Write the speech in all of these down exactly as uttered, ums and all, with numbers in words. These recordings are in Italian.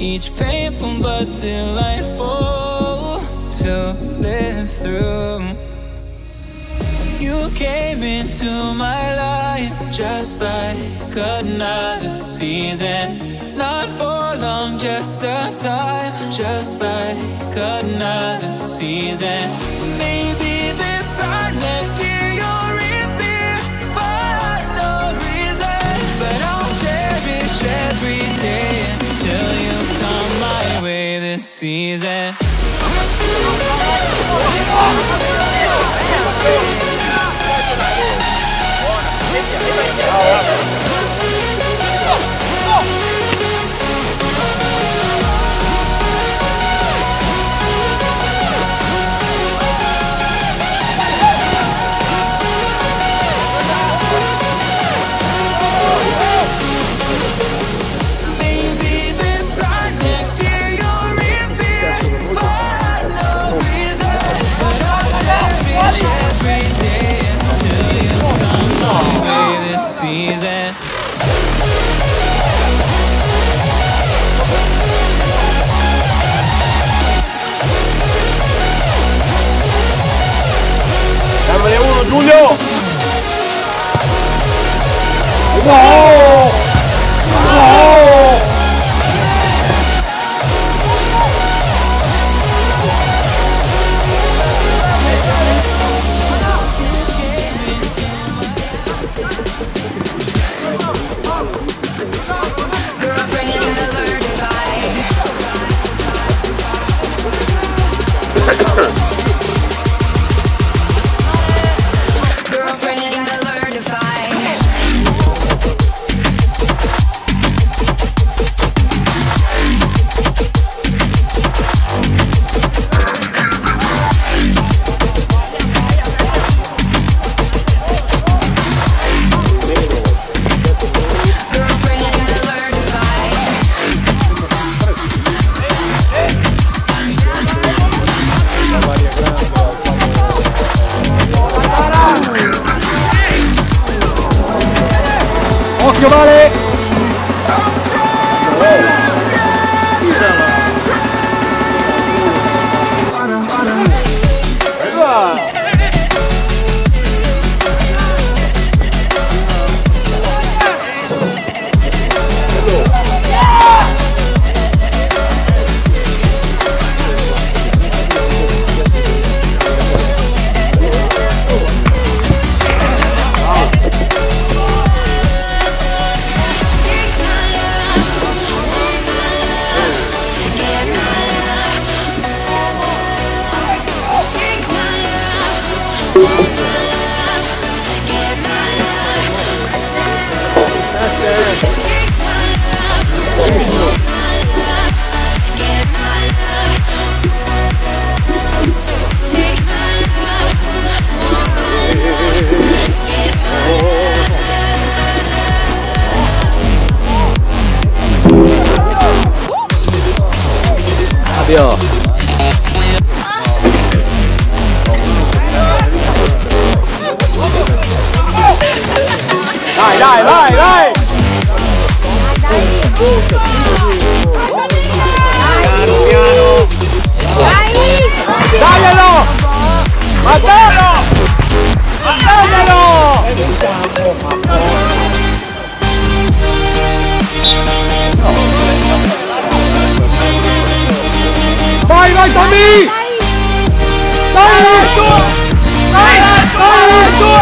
each painful but delightful to live through. You came into my life just like another season. Not for long, just a time, just like another season. Maybe this time next year you'll reappear for no reason. But I'll cherish every day until you come my way this season. Season. Dammene uno, Giulio! No! No! Occhio Vale! Fabio! Dai, dai, vai, vai! Piano, piano! Taglialo! Mattalo! Mattalo! Vai, vai Tommy! Dai, dai, tu! Dai, dai, tu!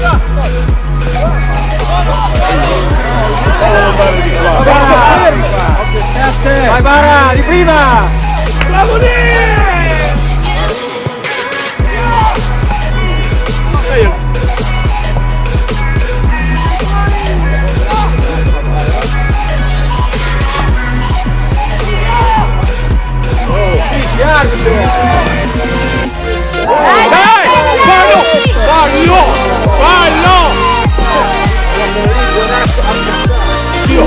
Vai Gara, di prima! Bravo lì! Dai! Fallo! Fallo! Fallo! Dio!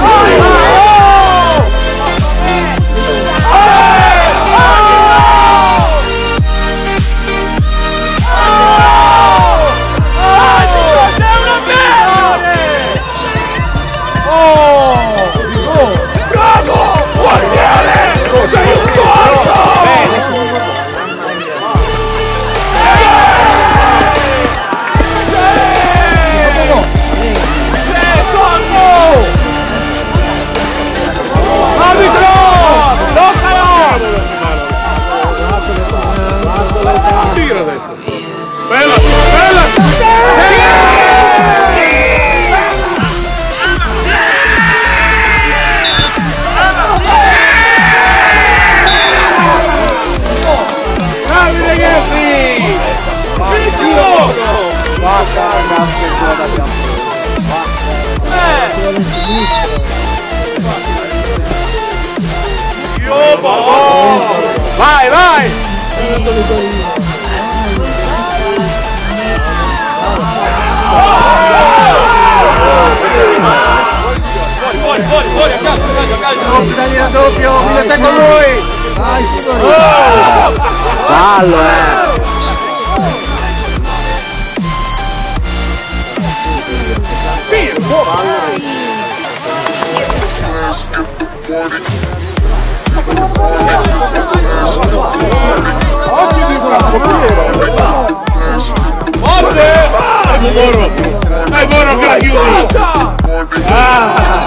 Bella, bella! Bravi ragazzi! Basta, vai, vai! Fuori, fuori, fuori, a calcio, a calcio, a calcio! Italiano doppio, fino te con lui! Vai, fallo, eh! Oggi di bravo, forte! Dai Moro! Dai Moro che la chiudi! Ah!